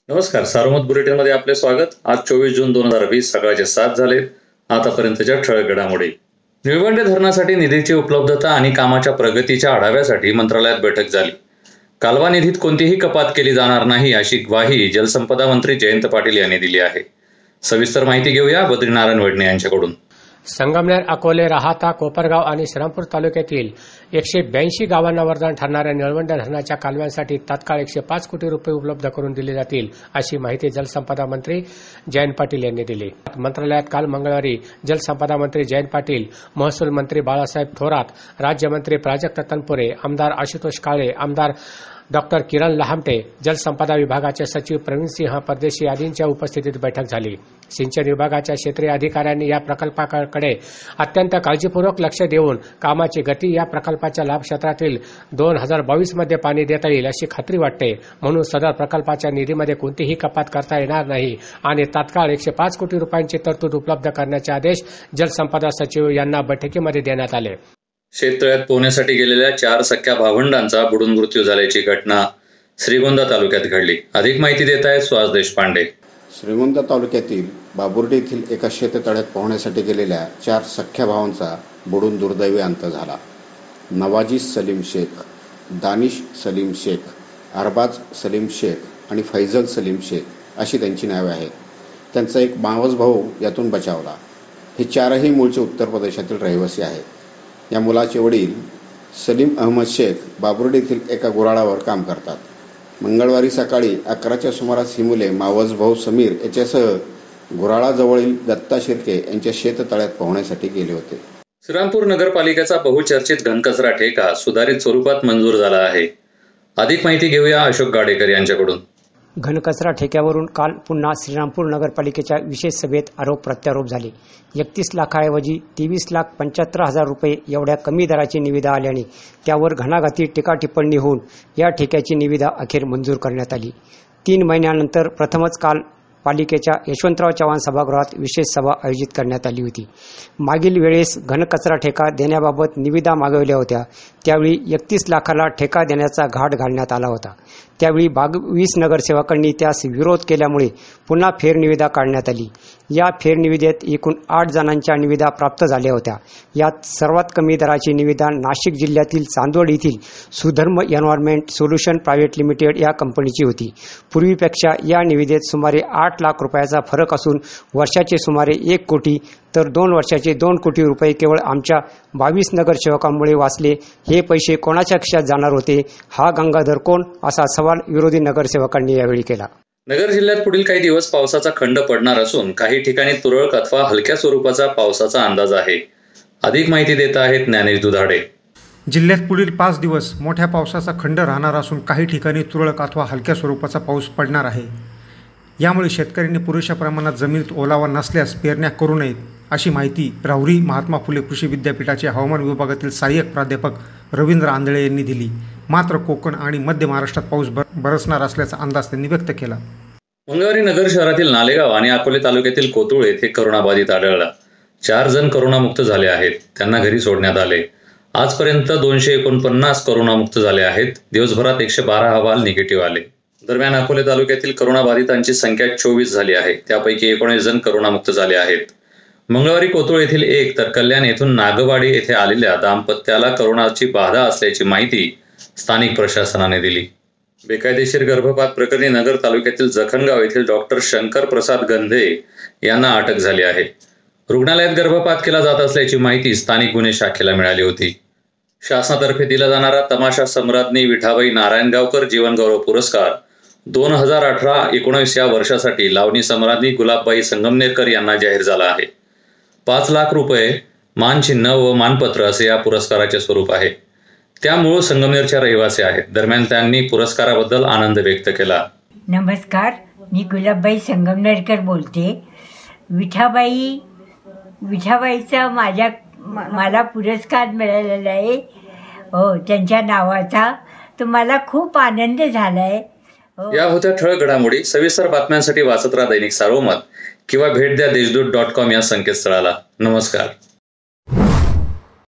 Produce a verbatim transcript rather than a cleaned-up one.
नमस्कार, सार्वमत बुलेटिनमध्ये आपले स्वागत। आज चोवीस जून दोन हजार वीस सकाळचे सात झाले। आतापर्यंतच्या ठळक घडामोडी। निळवंडे धरणासाठी निधीची उपलब्धता आणि कामाच्या प्रगतीच्या आढाव्यासाठी मंत्रालयात बैठक झाली। कालवा निधीत कोणतीही कपात केली जाणार नाही अशी ग्वाही जलसंपदा मंत्री जयंत पाटील यांनी दिली आहे। सविस्तर माहिती घेऊया बद्रीनारायण वडणे यांच्याकडून। संगमनेर, अकोले, राहाता, कोपरगाव आणि श्रीरामपूर तालुक्यातील एकशे ब्याऐंशी गावांना वरदान ठरणाऱ्या निळवंडे धरणाच्या कालव्यांसाठी तात्काळ एकशे पाच कोटी रुपये उपलब्ध करून दिले जातील अशी माहिती जलसंपदा मंत्री जयंत पाटील यांनी दिली। मंत्रालयात काल मंगळवारी जलसंपदा मंत्री जयंत पाटील, महसूल मंत्री बाळासाहेब थोरात, राज्यमंत्री प्राजक्त तनपुरे, आमदार आशुतोष काळे, आमदार डॉक्टर किरण लहामटे, जलसंपदा विभागाचे सचिव प्रवीण सिंह परदेशी आदींच्या उपस्थितीत बैठक झाली। सिंचन विभागाच्या क्षेत्रीय अधिकाऱ्यांनी या प्रकल्पाकडे अत्यंत काळजीपूर्वक लक्ष देऊन कामाची गती या प्रकल्पाच्या लाभ क्षेत्रातील दोन हजार बावीस मध्ये पाणी देता येईल अशी खात्री वाटते, म्हणून सदर प्रकल्पाच्या निधीमध्ये कोणतीही कपात करता येणार नाही आणि तात्काळ एकशे पाच कोटी रुपयांची तरतूद उपलब्ध करण्याचे आदेश जलसंपदा सचिव यांना बैठकीमध्ये देण्यात आले। शेततळ्यात पोहण्यासाठी गेलेल्या चार सख्या भावंडांचा बुडून मृत्यू झाल्याची घटना श्रीगोंदा तालुक्यात घडली। अधिक माहिती देत आहेत सुहास देशपांडे। श्रीगोंदा तालुक्यातील बाबुर्डी येथील एका शेततळ्यात पोहण्यासाठी गेलेल्या चार सख्या भावांचा बुडून दुर्दैवी अंत झाला। नवाजी सलीम शेख, दानिश सलीम शेख, अरबाज सलीम शेख आणि फैजल सलीम शेख अशी त्यांची नावे आहेत। त्यांचा एक मावस भाऊ यातून बचावला। हे चारही मूळचे उत्तर प्रदेशातील रहिवासी आहेत। या मुलाचे वडील सलीम अहमद शेख बाबुर्डी येथील एका गुऱ्हाळावर काम करतात। मंगळवारी सकाळी अकराच्या सुमारास ही मुले मावस भाऊ समीर याच्यासह गुऱ्हाळाजवळील दत्ता शिर्के यांच्या शेततळ्यात पोहण्यासाठी गेले होते। श्रीरामपूर नगरपालिकेचा बहुचर्चित घनकचरा ठेका सुधारित स्वरूपात मंजूर झाला आहे। अधिक माहिती घेऊया अशोक गाडेकर यांच्याकडून। घनकचरा ठेक्यावरून काल पुन्हा श्रीरामपूर नगरपालिकेच्या विशेष सभेत आरोप प्रत्यारोप झाले। एकतीस लाखाऐवजी तेवीस लाख पंच्याहत्तर हजार रुपये एवढ्या कमी दराची निविदा आल्याने त्यावर घणाघाती टीका टिप्पणी होऊन या ठेक्याची निविदा अखेर मंजूर करण्यात आली। तीन महिन्यानंतर प्रथमच काल पालिकेच्या यशवंतराव चव्हाण सभागृहात विशेष सभा आयोजित करण्यात आली होती। मागील वेळेस घनकचरा ठेका देण्याबाबत निविदा मागवल्या होत्या, त्यावेळी एकतीस लाखाला ठेका देण्याचा घाट घालण्यात आला होता। त्यावेळी बावीस नगरसेवकांनी त्यास विरोध केल्यामुळे पुन्हा फेरनिविदा काढण्यात आली। या फेरनिविदेत एकूण आठ जणांच्या निविदा प्राप्त झाल्या होत्या। यात सर्वात कमी दराची निविदा नाशिक जिल्ह्यातील चांदवड येथील Sudharm environment solution private limited या कंपनीची होती। पूर्वीपेक्षा या निविदेत सुमारे आठ लाख रुपयाचा फरक असून वर्षाचे सुमारे एक कोटी तर दोन वर्षाचे दोन कोटी रुपये केवळ आमच्या बावीस नगरसेवकांमुळे वाचले। हे पैसे कोणाच्या खिशात जाणार होते? हा गंगाधर कोण? असा सवाल विरोधी नगरसेवकांनी यावेळी केला। नगर जिल्ह्यात पुढील काही दिवस पावसाचा खंड पडणार असून काही ठिकाणी तुरळक अथवा हलक्या स्वरूपाचा पावसाचा अंदाज आहे। अधिक माहिती देत आहेत ज्ञानेश दुधाडे। जिल्ह्यात पुढील पाच दिवस मोठ्या पावसाचा खंड राहणार असून काही ठिकाणी तुरळक अथवा हलक्या स्वरूपाचा पाऊस पडणार आहे। यामुळे शेतकऱ्यांनी पुरेशा प्रमाणात जमिनीत ओलावा नसल्यास पेरण्या करू नयेत अशी माहिती राहुरी महात्मा फुले कृषी विद्यापीठाचे हवामान विभागातील सहाय्यक प्राध्यापक रवींद्र आंधळे यांनी दिली। मात्र कोकण आणि मध्य महाराष्ट्रात पाऊस बरसणार असल्याचा अंदाज त्यांनी व्यक्त केला। मंगळवारी नगर शहरातील नालेगाव आणि अकोले तालुक्यातील कोतुळ येथे करोनाबाधित आढळला। चार जण करोनामुक्त झाले आहेत, त्यांना घरी सोडण्यात आले। आजपर्यंत दोनशे एकोणपन्नास करोनामुक्त झाले आहेत। दिवसभरात एकशे बारा अहवाल निगेटिव्ह आले। दरम्यान अकोले तालुक्यातील करोनाबाधितांची संख्या चोवीस झाली आहे, त्यापैकी एकोणीस जण करोनामुक्त झाले आहेत। मंगळवारी कोतुळ येथील एक तर कल्याण येथून नागवाडी येथे आलेल्या दाम्पत्याला करोनाची बाधा असल्याची माहिती स्थानिक प्रशासनाने दिली। बेकायदेशीर गर्भपात प्रकरणी नगर तालुक्यातील जखणगाव येथील डॉक्टर शंकर प्रसाद गंधे यांना अटक झाली आहे। रुग्णालयात गर्भपात केला जात असल्याची माहिती स्थानिक गुन्हे शाखेला मिळाली होती। शासनातर्फे दिला जाणारा तमाशा सम्राज्ञी विठाबाई नारायणगावकर जीवनगौरव पुरस्कार दोन हजार अठरा एकोणीस या वर्षासाठी लावणी सम्राज्ञी गुलाबबाई संगमनेरकर यांना जाहीर झाला आहे। पाच लाख रुपये मानचिन्ह व मानपत्र असे या पुरस्काराचे स्वरूप आहे। त्या मूळ संगमनेरच्या रहिवासी आहेत। दरम्यान त्यांनी पुरस्काराबद्दल आनंद व्यक्त केला। नमस्कार, मी गुलाबबाई संगमनेरकर बोलते। विठाबाई विठाबाईचा माझ्या मला पुरस्कार मिळालेला आहे हो त्यांच्या नावाचा, तर मला खूप आनंद झालाय। या होत्या ठळक घडामोडी। सविस्तर बातम्यांसाठी वाचत राहा दैनिक सार्वमत किंवा भेट द्या देशदूत डॉट कॉम या संकेतस्थळाला। नमस्कार।